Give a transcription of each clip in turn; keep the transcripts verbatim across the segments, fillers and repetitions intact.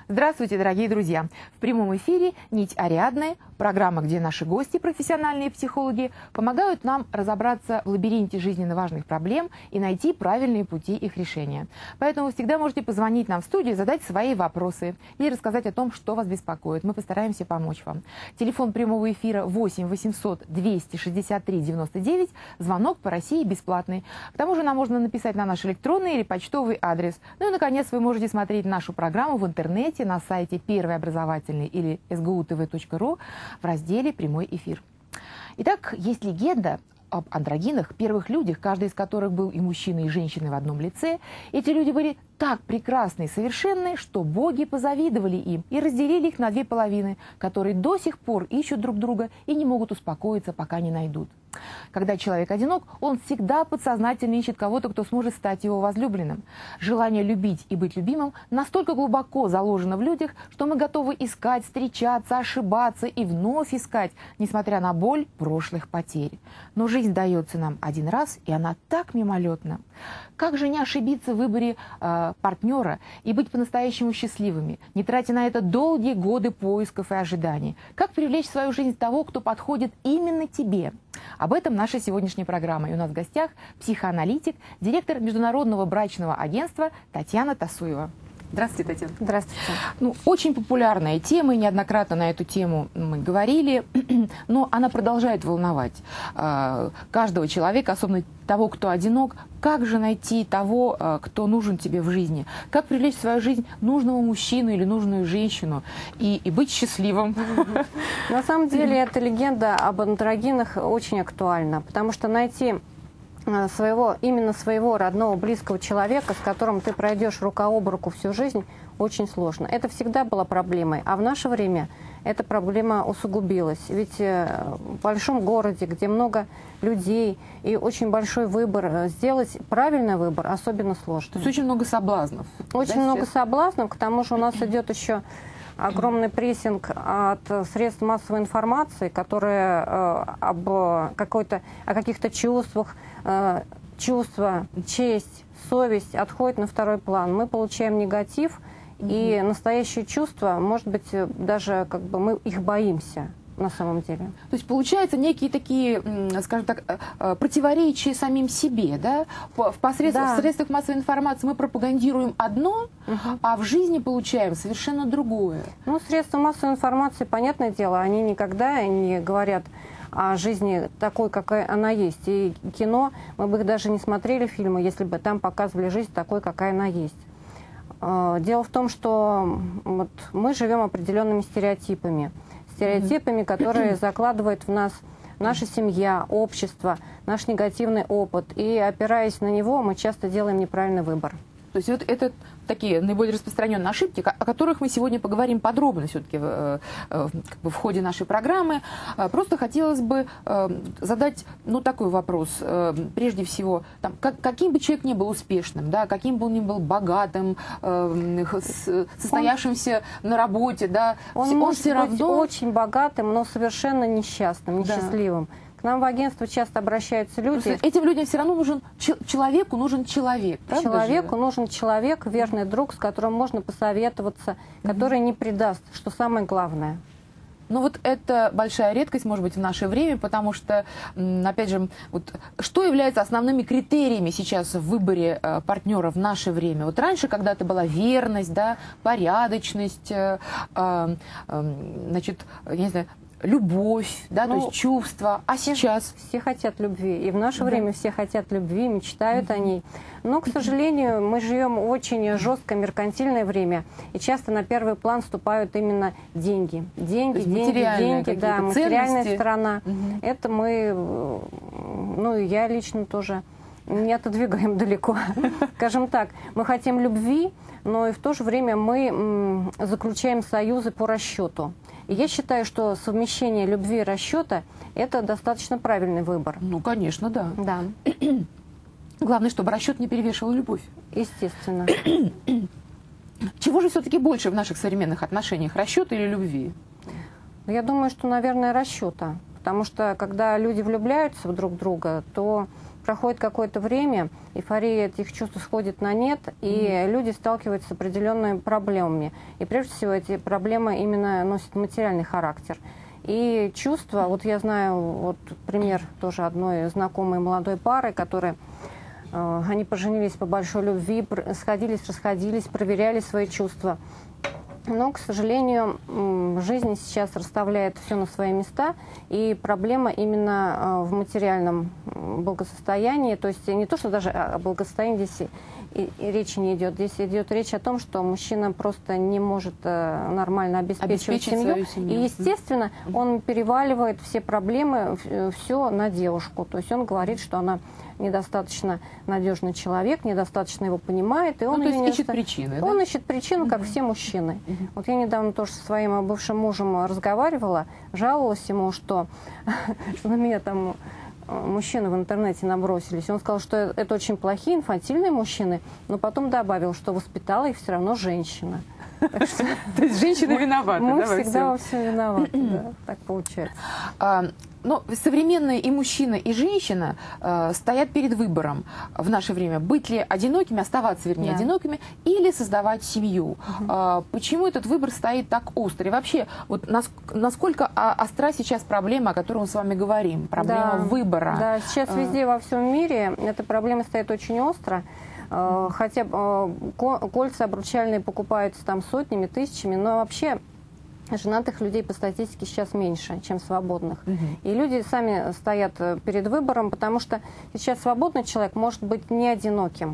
Здравствуйте, дорогие друзья! В прямом эфире «Нить Ариадны», программа, где наши гости, профессиональные психологи, помогают нам разобраться в лабиринте жизненно важных проблем и найти правильные пути их решения. Поэтому вы всегда можете позвонить нам в студию, задать свои вопросы или рассказать о том, что вас беспокоит. Мы постараемся помочь вам. Телефон прямого эфира восемь восемьсот двести шестьдесят три девяносто девять, звонок по России бесплатный. К тому же нам можно написать на наш электронный или почтовый адрес. Ну и, наконец, вы можете смотреть нашу программу в интернете на сайте первый образовательный или эс гэ у тэ вэ точка ру в разделе «Прямой эфир». Итак, есть легенда об андрогинах, первых людях, каждый из которых был и мужчина, и женщина в одном лице. Эти люди были так прекрасны и совершенны, что боги позавидовали им и разделили их на две половины, которые до сих пор ищут друг друга и не могут успокоиться, пока не найдут. Когда человек одинок, он всегда подсознательно ищет кого-то, кто сможет стать его возлюбленным. Желание любить и быть любимым настолько глубоко заложено в людях, что мы готовы искать, встречаться, ошибаться и вновь искать, несмотря на боль прошлых потерь. Но жизнь дается нам один раз, и она так мимолетна. Как же не ошибиться в выборе э, партнера и быть по-настоящему счастливыми, не тратя на это долгие годы поисков и ожиданий? Как привлечь в свою жизнь того, кто подходит именно тебе? Об этом наша сегодняшняя программа. И у нас в гостях психоаналитик, директор Международного брачного агентства Татьяна Тасуева. Здравствуйте, Татьяна. Здравствуйте. Ну, очень популярная тема, и неоднократно на эту тему мы говорили, но она продолжает волновать э, каждого человека, особенно того, кто одинок. Как же найти того, э, кто нужен тебе в жизни? Как привлечь в свою жизнь нужного мужчину или нужную женщину и, и быть счастливым? На самом деле, эта легенда об андрогинах очень актуальна, потому что найти своего, именно своего родного, близкого человека, с которым ты пройдешь рука об руку всю жизнь, очень сложно. Это всегда была проблемой, а в наше время эта проблема усугубилась. Ведь в большом городе, где много людей и очень большой выбор, сделать правильный выбор особенно сложно. То есть очень много соблазнов. Очень да, много сейчас? соблазнов, к тому же у нас идет еще огромный прессинг от средств массовой информации, которые э, об, какой-то, о каких-то чувствах, э, чувства, честь, совесть отходят на второй план. Мы получаем негатив, mm-hmm. и настоящие чувства, может быть, даже как бы мы их боимся на самом деле. То есть получается некие такие, скажем так, противоречия самим себе, да? В посредствах, да. средствах массовой информации мы пропагандируем одно, угу. а в жизни получаем совершенно другое. Ну, средства массовой информации, понятное дело, они никогда не говорят о жизни такой, какая она есть. И кино, мы бы их даже не смотрели, фильмы, если бы там показывали жизнь такой, какая она есть. Дело в том, что вот мы живем определенными стереотипами. Стереотипами, которые закладывает в нас наша семья, общество, наш негативный опыт. И опираясь на него, мы часто делаем неправильный выбор. То есть вот это такие наиболее распространенные ошибки, о которых мы сегодня поговорим подробно все-таки в, как бы в ходе нашей программы. Просто хотелось бы задать ну, такой вопрос. Прежде всего, там, как, каким бы человек ни был успешным, да, каким бы он ни был богатым, состоявшимся он, на работе, да, он, он может все равно... быть очень богатым, но совершенно несчастным, несчастливым. Да. К нам в агентство часто обращаются люди. Этим людям все равно нужен человеку нужен человек. Человеку же? нужен человек, верный друг, с которым можно посоветоваться, который mm-hmm. не предаст, что самое главное. Ну вот это большая редкость, может быть, в наше время, потому что, опять же, вот, что является основными критериями сейчас в выборе э, партнера в наше время? Вот раньше когда-то была верность, да, порядочность, э, э, э, значит, я не знаю, любовь, да, ну, то есть чувства, а все, сейчас? Все хотят любви, и в наше да. время все хотят любви, мечтают mm-hmm. о ней. Но, к сожалению, мы живем в очень жесткое меркантильное время, и часто на первый план вступают именно деньги. Деньги, деньги, деньги, да, материальная сторона. Mm-hmm. Это мы, ну, и я лично тоже не отодвигаем далеко. Скажем так, мы хотим любви, но и в то же время мы заключаем союзы по расчету. И я считаю, что совмещение любви и расчета – это достаточно правильный выбор. Ну, конечно, да. Да. Главное, чтобы расчет не перевешивал любовь. Естественно. Чего же все-таки больше в наших современных отношениях, расчета или любви? Я думаю, что, наверное, расчета. Потому что, когда люди влюбляются в друг друга, то проходит какое-то время, эйфория этих чувств сходит на нет, и mm-hmm. люди сталкиваются с определенными проблемами. И прежде всего эти проблемы именно носят материальный характер. И чувства, вот я знаю, вот пример тоже одной знакомой молодой пары, которые, э, они поженились по большой любви, сходились, расходились, проверяли свои чувства. Но, к сожалению, жизнь сейчас расставляет все на свои места, и проблема именно в материальном благосостоянии. То есть не то, что даже о благосостоянии здесь и, и речи не идет. Здесь идет речь о том, что мужчина просто не может нормально обеспечивать семью. семью. И, естественно, он переваливает все проблемы, все на девушку. То есть он говорит, что она недостаточно надежный человек, недостаточно его понимает, и он, ну, то есть ищет недоста... причины, он да? ищет причину, как uh-huh. все мужчины. Uh-huh. Вот я недавно тоже со своим бывшим мужем разговаривала, жаловалась ему, что, что на меня там мужчины в интернете набросились. Он сказал, что это очень плохие, инфантильные мужчины, но потом добавил, что воспитала их все равно женщина. То есть женщина виновата, мы всегда во всем виноваты, так получается. Но современные и мужчина, и женщина э, стоят перед выбором в наше время. Быть ли одинокими, оставаться, вернее, да. одинокими, или создавать семью. Угу. Э, почему этот выбор стоит так остро? И вообще, вот нас, насколько остра сейчас проблема, о которой мы с вами говорим? Проблема да. выбора. Да, сейчас везде во всем мире эта проблема стоит очень остро. Э, хотя э, кольца обручальные покупаются там сотнями, тысячами, но вообще... Женатых людей по статистике сейчас меньше, чем свободных. Угу. И люди сами стоят перед выбором, потому что сейчас свободный человек может быть не одиноким.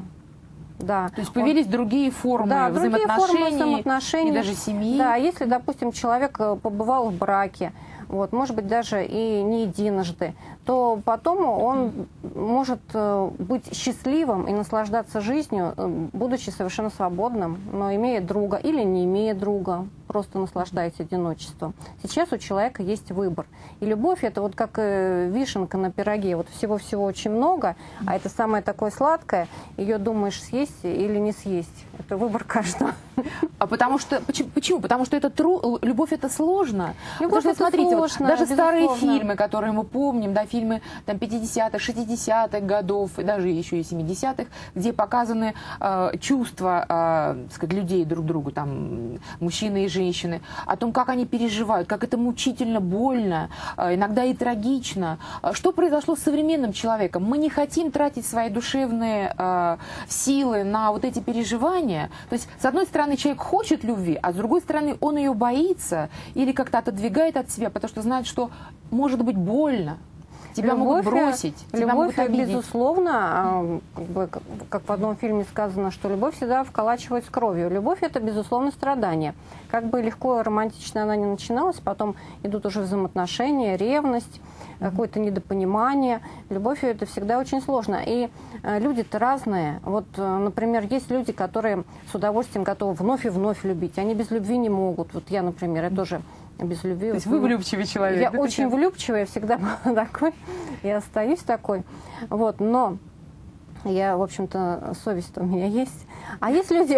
Да. То есть появились он... другие формы да, взаимоотношений, другие формы взаимоотношений, и даже семьи. Да, если, допустим, человек побывал в браке, вот, может быть, даже и не единожды, то потом он может быть счастливым и наслаждаться жизнью, будучи совершенно свободным, но имея друга или не имея друга, просто наслаждаясь одиночеством. Сейчас у человека есть выбор. И любовь — это вот как вишенка на пироге. Вот всего-всего очень много, а это самое такое сладкое. Ее думаешь, съесть или не съесть. Это выбор каждого. А потому что, почему? почему? Потому что это тру... любовь — это сложно. Любовь — это смотрите, сложно, вот, даже безусловно. старые фильмы, которые мы помним, да, фильмы там, пятидесятых, шестидесятых годов, и даже еще и семидесятых, где показаны э, чувства э, сказать, людей друг к другу, там, мужчины и женщины, о том, как они переживают, как это мучительно, больно, э, иногда и трагично. Что произошло с современным человеком? Мы не хотим тратить свои душевные э, силы на вот эти переживания. То есть, с одной стороны, человек хочет любви, а с другой стороны, он ее боится или как-то отодвигает от себя, потому что знает, что может быть больно. Тебя любовь, могут бросить, тебя любовь, могут обидеть. Безусловно, как, бы, как в одном фильме сказано, что любовь всегда вколачивается кровью. Любовь — это, безусловно, страдание. Как бы легко и романтично она ни начиналась, потом идут уже взаимоотношения, ревность, mm-hmm. какое-то недопонимание. Любовь — это всегда очень сложно. И э, люди-то разные. Вот, э, например, есть люди, которые с удовольствием готовы вновь и вновь любить. Они без любви не могут. Вот я, например, я тоже... без любви. То есть вы влюбчивый человек? Я да, очень влюбчивая, я всегда была такой, я остаюсь такой. Вот, но я, в общем-то, совесть у меня есть. А есть люди...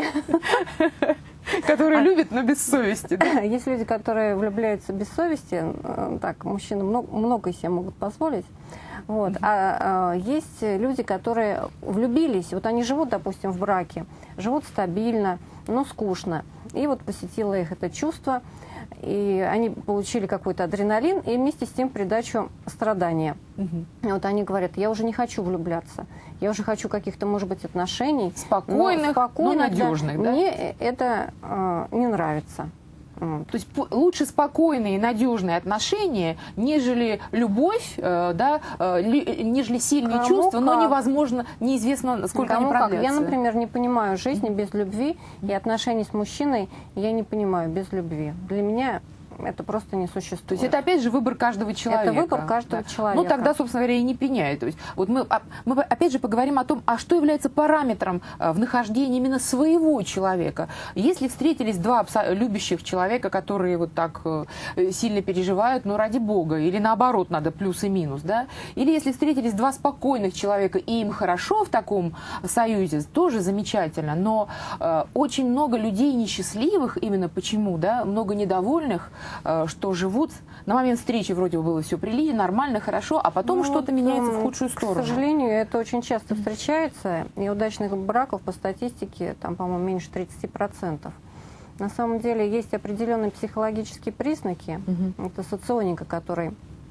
Которые любят, но без совести. Да? Есть люди, которые влюбляются без совести. Так, мужчины много, много себе могут позволить. Вот. А, а есть люди, которые влюбились. Вот они живут, допустим, в браке, живут стабильно, но скучно. И вот посетило их это чувство. И они получили какой-то адреналин и вместе с тем придачу страдания. Угу. Вот они говорят, я уже не хочу влюбляться, я уже хочу каких-то, может быть, отношений. Спокойных, но, спокойных, но надежных. Да, да? Мне это э, не нравится. То есть лучше спокойные и надежные отношения, нежели любовь, э, да, э, ли, нежели сильные Кому чувства, как? но невозможно, неизвестно, сколько Кому они продлятся. Я, например, не понимаю жизни без любви, и отношений с мужчиной я не понимаю без любви. Для меня это просто не существует. То есть это опять же выбор каждого человека. Это выбор каждого да. человека. Ну тогда, собственно говоря, и не пеняет. То есть вот мы, мы опять же поговорим о том, а что является параметром в нахождении именно своего человека. Если встретились два любящих человека, которые вот так сильно переживают, ну ради бога, или наоборот надо плюс и минус, да? Или если встретились два спокойных человека, и им хорошо в таком союзе, тоже замечательно, но э, очень много людей несчастливых, именно почему, да, много недовольных, что живут, на момент встречи вроде бы было все прилично, нормально, хорошо, а потом ну, что-то меняется в худшую сторону. К сожалению, это очень часто встречается, и удачных браков по статистике, там, по-моему, меньше тридцати процентов. На самом деле есть определенные психологические признаки, угу. это соционика, которой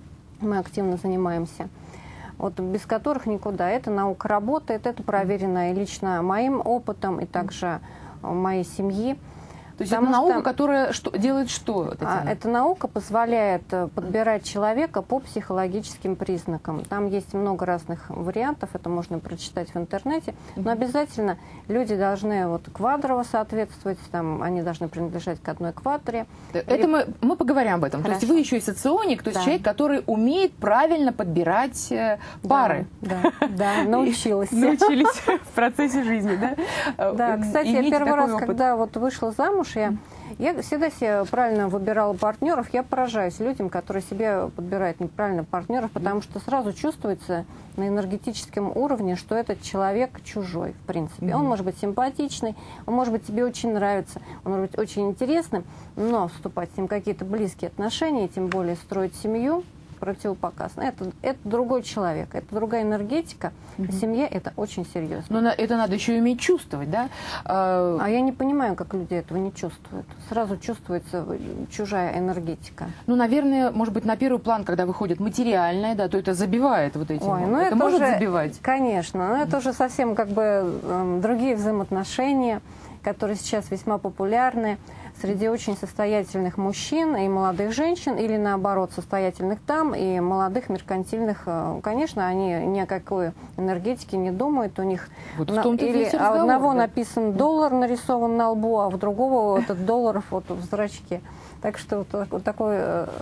мы активно занимаемся, вот, без которых никуда. Это наука работает, это проверено и лично моим опытом, и также моей семьи. То есть это наука, что, которая что, делает что, Татьяна? Эта наука позволяет подбирать человека по психологическим признакам. Там есть много разных вариантов, это можно прочитать в интернете. Но обязательно люди должны вот квадрово соответствовать, там, они должны принадлежать к одной квадре. Это Или... мы, мы поговорим об этом. Хорошо. То есть вы еще и соционик, то есть да. человек, который умеет правильно подбирать пары. Да, да, да, научилась. Научились в процессе жизни, да? Да, кстати, я первый раз, когда вот вышла замуж, Я, я всегда себе правильно выбирала партнеров. Я поражаюсь людям, которые себе подбирают неправильно партнеров, потому что сразу чувствуется на энергетическом уровне, что этот человек чужой, в принципе. Он может быть симпатичный, он может быть тебе очень нравится, он может быть очень интересным, но вступать с ним в какие-то близкие отношения, тем более строить семью, противопоказано. Это, это другой человек, это другая энергетика. Угу. Семья это очень серьезно. Но на, это надо еще уметь чувствовать, да? А... а я не понимаю, как люди этого не чувствуют. Сразу чувствуется чужая энергетика. Ну, наверное, может быть, на первый план, когда выходит материальное, да, то это забивает вот эти. Ой, ну это, это может уже, забивать? Конечно, но это уже совсем как бы э, другие взаимоотношения, которые сейчас весьма популярны среди очень состоятельных мужчин и молодых женщин, или наоборот, состоятельных дам и молодых меркантильных. Конечно, они ни о какой энергетике не думают. У них вот на, или у одного да. написан доллар, нарисован на лбу, а у другого этот доллар вот в зрачке. Так что вот, вот такой...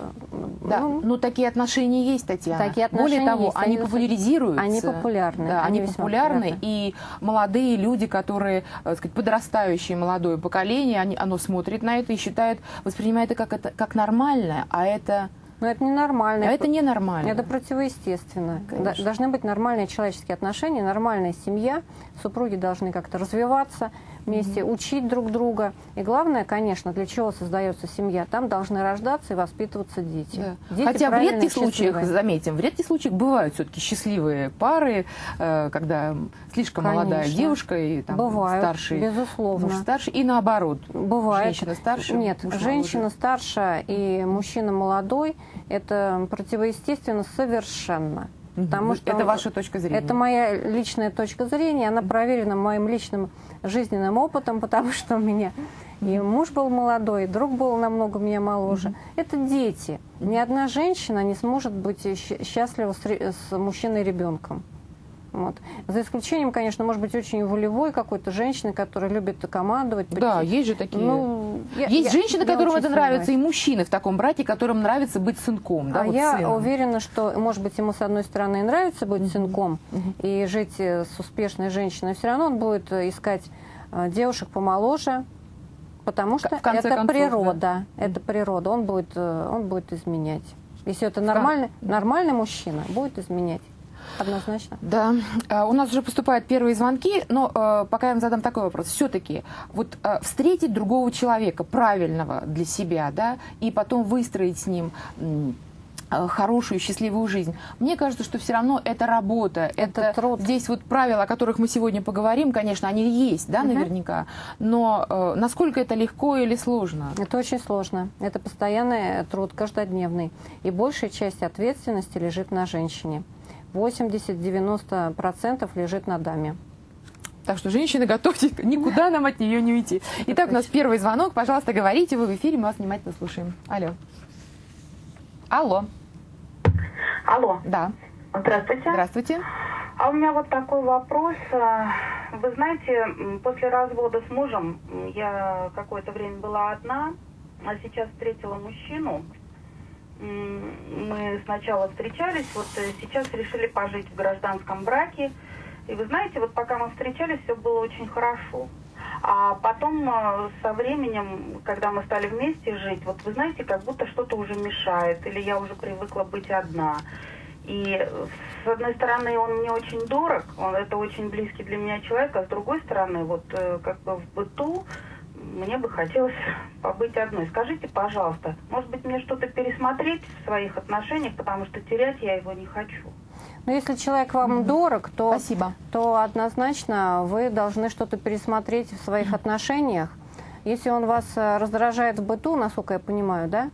Да, ну, ну, такие отношения есть, Татьяна. Такие отношения Более того, есть, они, они популяризируются. Они популярны. Да, они, они популярны, популярны. И молодые люди, которые, так сказать, подрастающее молодое поколение, они, оно смотрит на это и считает, воспринимает это как, это как нормальное, а это... Но это ненормально. А это ненормально. Это противоестественно. Должны быть нормальные человеческие отношения, нормальная семья. Супруги должны как-то развиваться вместе, mm-hmm. учить друг друга. И главное, конечно, для чего создается семья, там должны рождаться и воспитываться дети. Да. дети Хотя в редких случаях, заметим, в редких случаях бывают все-таки счастливые пары, когда слишком конечно. молодая девушка и там, бывают, старший безусловно. муж старше, и наоборот. Бывает. Женщина старше. Нет, женщина молодой. старше и мужчина молодой, это противоестественно совершенно. Потому что это ваша точка зрения? Это моя личная точка зрения, она проверена моим личным жизненным опытом, потому что у меня и муж был молодой, и друг был намного меня моложе. Mm-hmm. Это дети. Ни одна женщина не сможет быть счастлива с, с мужчиной и ребенком. Вот. За исключением, конечно, может быть очень волевой какой-то женщины, которая любит командовать. Да, быть... есть же такие. Ну, я, есть я, женщины, я которым это нравится, сомневаюсь. И мужчины в таком браке, которым нравится быть сынком. Да, а вот я сыном. уверена, что, может быть, ему с одной стороны нравится быть mm-hmm. сынком mm-hmm. и жить с успешной женщиной, все равно он будет искать девушек помоложе, потому что это концов, природа. Да. Это природа. Он будет, он будет изменять. Если это нормальный, нормальный мужчина, будет изменять. Однозначно. Да. У нас уже поступают первые звонки, но э, пока я вам задам такой вопрос. Все-таки вот э, встретить другого человека, правильного для себя, да, и потом выстроить с ним э, хорошую, счастливую жизнь. Мне кажется, что все равно это работа. Это, это труд. Здесь вот правила, о которых мы сегодня поговорим, конечно, они есть, да, угу. наверняка. Но э, насколько это легко или сложно? Это очень сложно. Это постоянный труд, каждодневный. И большая часть ответственности лежит на женщине. восемьдесят-девяносто процентов лежит на даме. Так что, женщины, готовьте, никуда нам от нее не уйти. Итак, у нас первый звонок. Пожалуйста, говорите, вы в эфире, мы вас внимательно слушаем. Алло. Алло. Алло. Да. Здравствуйте. Здравствуйте. А у меня вот такой вопрос. Вы знаете, после развода с мужем я какое-то время была одна, а сейчас встретила мужчину. Мы сначала встречались, вот сейчас решили пожить в гражданском браке. И вы знаете, вот пока мы встречались, все было очень хорошо. А потом со временем, когда мы стали вместе жить, вот вы знаете, как будто что-то уже мешает, или я уже привыкла быть одна. И с одной стороны, он мне очень дорог, он это очень близкий для меня человек, а с другой стороны, вот как бы в быту мне бы хотелось побыть одной. Скажите, пожалуйста, может быть, мне что-то пересмотреть в своих отношениях, потому что терять я его не хочу. Но если человек вам mm-hmm. дорог, то, Спасибо. то однозначно вы должны что-то пересмотреть в своих mm-hmm. отношениях. Если он вас раздражает в быту, насколько я понимаю, да?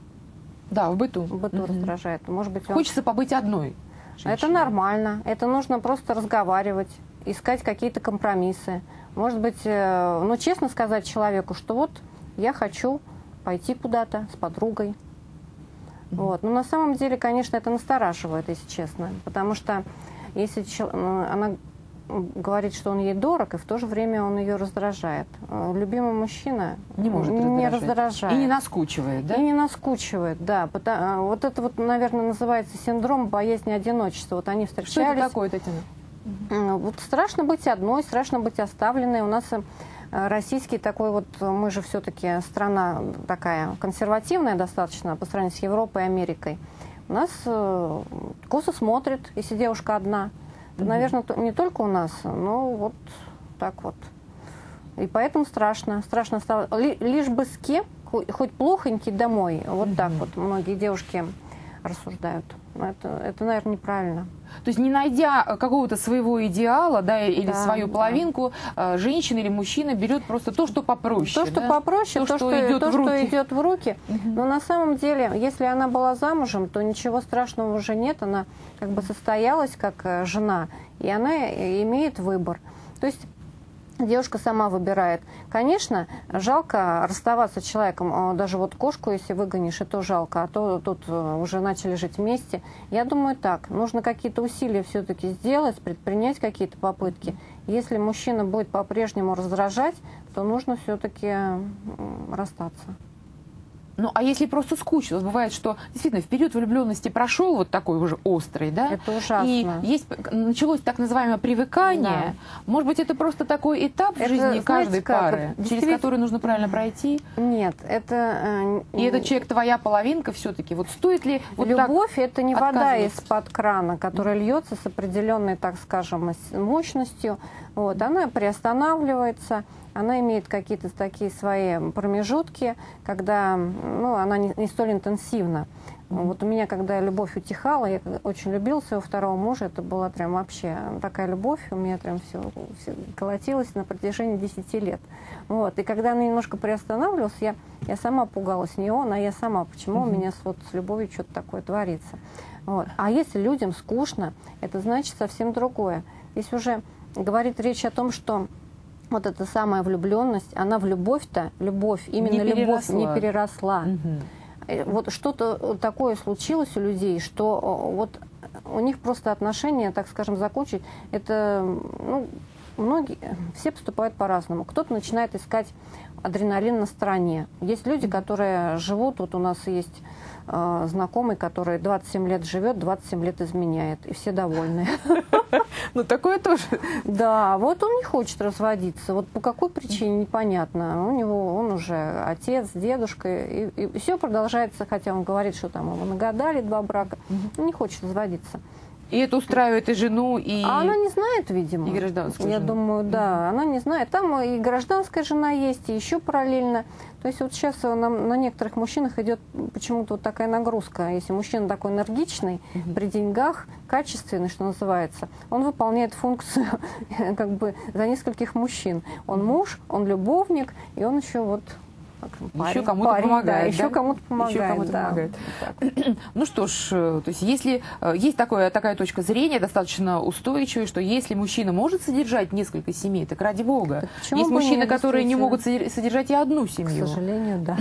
Да, в быту. В быту mm-hmm. раздражает. Может быть, он... Хочется побыть одной. Женщиной. Это нормально. Это нужно просто разговаривать, искать какие-то компромиссы. Может быть, ну, честно сказать человеку, что вот я хочу пойти куда-то с подругой. Mm-hmm. Вот. Но на самом деле, конечно, это настораживает, если честно. Потому что если она говорит, что он ей дорог, и в то же время он ее раздражает. Любимый мужчина не может не раздражать. раздражает. И не наскучивает, да? И не наскучивает, да. Потому, вот это вот, наверное, называется синдром боязни одиночества. Вот они встречались. Что это такое, Татьяна? Вот страшно быть одной, страшно быть оставленной. У нас российский такой вот, мы же все-таки страна такая консервативная достаточно по сравнению с Европой и Америкой. У нас косо смотрят, если девушка одна. Это, наверное, не только у нас, но вот так вот. И поэтому страшно. Страшно стало. Лишь бы с кем, хоть плохонький домой. Вот mm-hmm. так вот многие девушки рассуждают. Это, это, наверное, неправильно. То есть, не найдя какого-то своего идеала, да, или да, свою да. половинку, женщина или мужчина берет просто то, что попроще. То, что да? попроще, то, то, что, идет, то, в что идет в руки. Угу. Но на самом деле, если она была замужем, то ничего страшного уже нет. Она как бы состоялась как жена, и она имеет выбор. То есть девушка сама выбирает. Конечно, жалко расставаться с человеком. Даже вот кошку, если выгонишь, и то жалко. А то тут уже начали жить вместе. Я думаю так. Нужно какие-то усилия все-таки сделать, предпринять какие-то попытки. Если мужчина будет по-прежнему раздражать, то нужно все-таки расстаться. Ну, а если просто скучно? Бывает, что действительно в период влюбленности прошел вот такой уже острый, да? Это ужасно. И есть, началось так называемое привыкание. Да. Может быть, это просто такой этап это, в жизни знаете, каждой как? пары, вот, через который нужно правильно пройти? Нет, это... И этот человек твоя половинка все-таки. Вот стоит ли... Вот Любовь — это не вода из-под крана, которая льется с определенной, так скажем, мощностью. Вот, она приостанавливается. Она имеет какие-то такие свои промежутки, когда ну, она не, не столь интенсивна. Mm-hmm. Вот у меня, когда любовь утихала, я очень любила своего второго мужа, это была прям вообще такая любовь, у меня прям все, все колотилось на протяжении десяти лет. Вот. И когда она немножко приостанавливалась, я, я сама пугалась, не он, а я сама, почему mm-hmm. у меня вот, с любовью что-то такое творится. Вот. А если людям скучно, это значит совсем другое. Здесь уже говорит речь о том, что вот эта самая влюбленность, она в любовь-то, любовь, именно не любовь не переросла. Угу. Вот что-то такое случилось у людей, что вот у них просто отношения, так скажем, закончить. Это, ну, многие, все поступают по-разному. Кто-то начинает искать адреналин на стороне. Есть люди, которые живут, вот у нас есть э, знакомый, который двадцать семь лет живет, двадцать семь лет изменяет, и все довольны. Ну, такое тоже. Да, вот он не хочет разводиться. Вот по какой причине, непонятно. У него, он уже отец, дедушка, и, и все продолжается, хотя он говорит, что там ему нагадали два брака, он не хочет разводиться. И это устраивает и жену, и... А она не знает, видимо. И гражданскую Я жену. думаю, да, она не знает. Там и гражданская жена есть, и еще параллельно. То есть вот сейчас на, на некоторых мужчинах идет почему-то вот такая нагрузка. Если мужчина такой энергичный, угу. при деньгах, качественный, что называется, он выполняет функцию как бы за нескольких мужчин. Он муж, он любовник, и он еще вот... Еще кому-то помогает. Да, да? Еще кому-то помогает. Еще кому-то да. помогает. Ну что ж, то есть если есть такое, такая точка зрения, достаточно устойчивая, что если мужчина может содержать несколько семей, так ради бога. Так есть мужчины, которые не могут содержать и одну семью. К сожалению, да.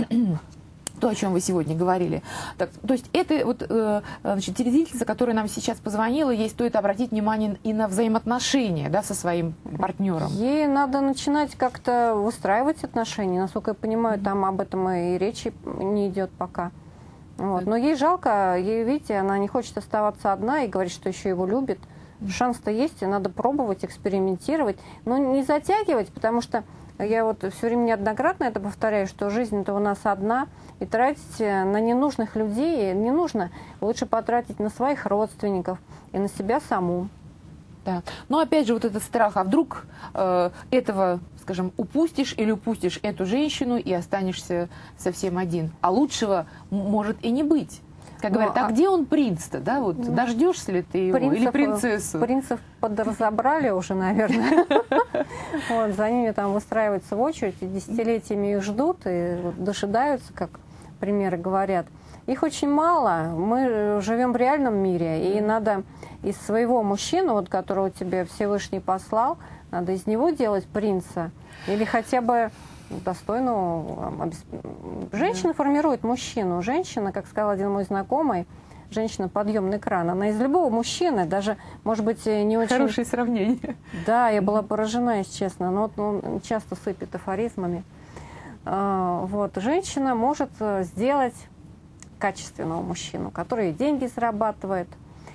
То, о чем вы сегодня говорили. Так, то есть это вот, э, значит, телезрительница, которая нам сейчас позвонила, ей стоит обратить внимание и на взаимоотношения, да, со своим партнером. Ей надо начинать как-то выстраивать отношения. Насколько я понимаю, там об этом и речи не идет пока. Вот. Но ей жалко, ей, видите, она не хочет оставаться одна и говорит, что еще его любит. Шанс-то есть, и надо пробовать, экспериментировать. Но не затягивать, потому что я вот все время неоднократно это повторяю, что жизнь-то у нас одна, и тратить на ненужных людей не нужно. Лучше потратить на своих родственников и на себя саму. Да. Но опять же вот этот страх, а вдруг э, этого скажем, упустишь или упустишь эту женщину и останешься совсем один. А лучшего может и не быть. Как говорят, а, а где он принц-то, да, вот, ну, дождешься ли ты его, принцев, или принцессу? Принцев подразобрали уже, наверное. Вот, за ними там выстраиваются в очередь, и десятилетиями их ждут, и вот дожидаются, как примеры говорят. Их очень мало, мы живем в реальном мире, и надо из своего мужчины, вот, которого тебе Всевышний послал, надо из него делать принца, или хотя бы достойную... Женщина формирует мужчину. Женщина, как сказал один мой знакомый, женщина подъемный кран. Она из любого мужчины, даже, может быть, не очень... Хорошее сравнение. Да, я была поражена, если честно. Но вот он часто сыпет афоризмами. Вот. Женщина может сделать качественного мужчину, который деньги зарабатывает,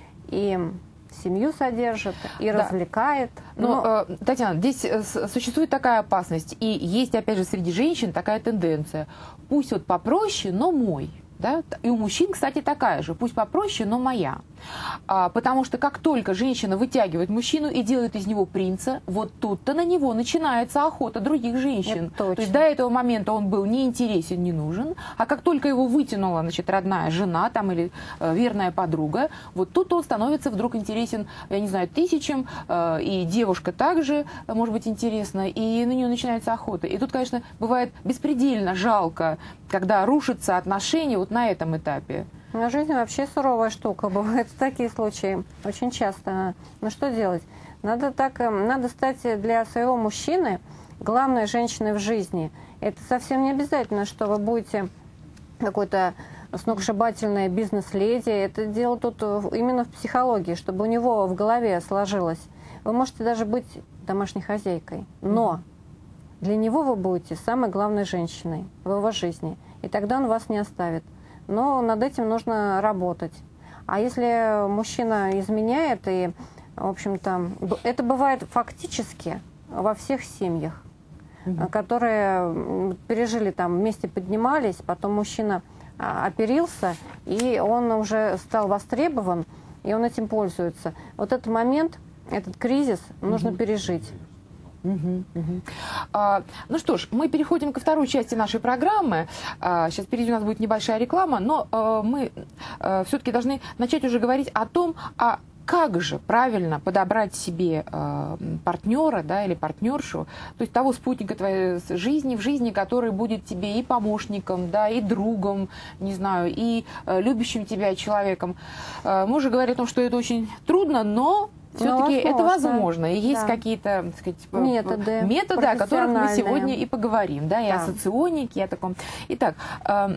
и семью содержит, и да. развлекает. Но, Но... Э, Татьяна, здесь существует такая опасность, и есть, опять же, среди женщин такая тенденция. Пусть вот попроще, но мой. Да? И у мужчин, кстати, такая же. Пусть попроще, но моя. А, потому что как только женщина вытягивает мужчину и делает из него принца, вот тут-то на него начинается охота других женщин. То есть до этого момента он был не интересен, не нужен. А как только его вытянула, значит, родная жена там, или э, верная подруга, вот тут он становится вдруг интересен, я не знаю, тысячам. Э, и девушка также может быть интересна. И на нее начинается охота. И тут, конечно, бывает беспредельно жалко, когда рушатся отношения вот на этом этапе. На жизнь вообще суровая штука. Бывают такие случаи. Очень часто. Но что делать? Надо, так, надо стать для своего мужчины главной женщиной в жизни. Это совсем не обязательно, что вы будете какой-то сногсшибательной бизнес-леди. Это дело тут именно в психологии, чтобы у него в голове сложилось. Вы можете даже быть домашней хозяйкой. Но для него вы будете самой главной женщиной в его жизни. И тогда он вас не оставит. Но над этим нужно работать. А если мужчина изменяет, и, в общем-то, это бывает фактически во всех семьях, mm-hmm. которые пережили, там, вместе поднимались, потом мужчина оперился, и он уже стал востребован, и он этим пользуется. Вот этот момент, этот кризис нужно mm-hmm. пережить. Угу, угу. А, ну что ж, мы переходим ко второй части нашей программы. А, сейчас впереди у нас будет небольшая реклама, но а, мы а, все-таки должны начать уже говорить о том, а как же правильно подобрать себе э, партнера, да, или партнершу, то есть того спутника твоей жизни, в жизни, который будет тебе и помощником, да, и другом, не знаю, и э, любящим тебя человеком. Э, мы уже говорим о том, что это очень трудно, но все-таки это возможно. И есть да. какие-то, так сказать, методы, методы, о которых мы сегодня и поговорим, да, и да. о соционике, и о таком. Итак, э,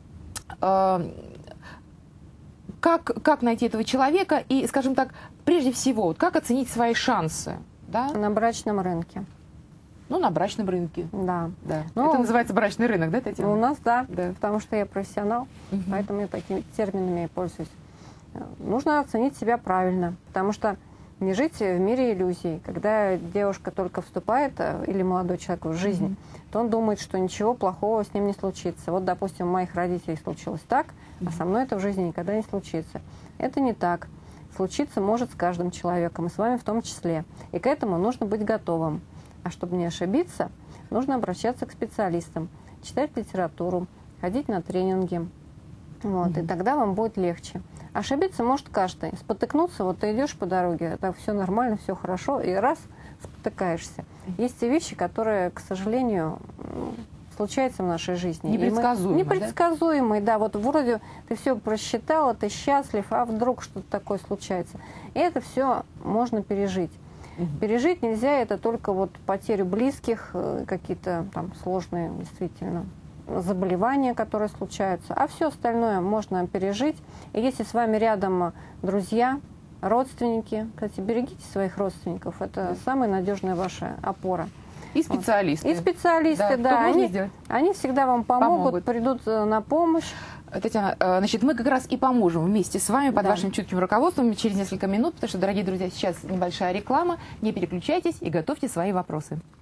э, Как, как найти этого человека и, скажем так, прежде всего, вот как оценить свои шансы? Да? На брачном рынке. Ну, на брачном рынке. Да. да. Ну, это называется брачный рынок, да, Татьяна? У нас, да, да. потому что я профессионал, угу. поэтому я такими терминами пользуюсь. Нужно оценить себя правильно, потому что не жить в мире иллюзий. Когда девушка только вступает, или молодой человек в жизнь, угу. то он думает, что ничего плохого с ним не случится. Вот, допустим, у моих родителей случилось так, а со мной это в жизни никогда не случится. Это не так. Случиться может с каждым человеком, и с вами в том числе. И к этому нужно быть готовым. А чтобы не ошибиться, нужно обращаться к специалистам, читать литературу, ходить на тренинги. Вот, mm-hmm. И тогда вам будет легче. Ошибиться может каждый. Спотыкнуться, вот ты идешь по дороге, так все нормально, все хорошо, и раз, спотыкаешься. Mm-hmm. Есть те вещи, которые, к сожалению, случается в нашей жизни. Непредсказуемый, мы, непредсказуемый, да? да. Вот вроде ты все просчитала, ты счастлив, а вдруг что-то такое случается. И это все можно пережить. Угу. Пережить нельзя, это только вот потерю близких, какие-то там сложные действительно заболевания, которые случаются. А все остальное можно пережить. И если с вами рядом друзья, родственники, кстати, берегите своих родственников. Это самая надежная ваша опора. И специалисты. И специалисты, да. да они, они всегда вам помогут, помогут, придут на помощь. Татьяна, значит, мы как раз и поможем вместе с вами под да. вашим чутким руководством через несколько минут, потому что, дорогие друзья, сейчас небольшая реклама. Не переключайтесь и готовьте свои вопросы.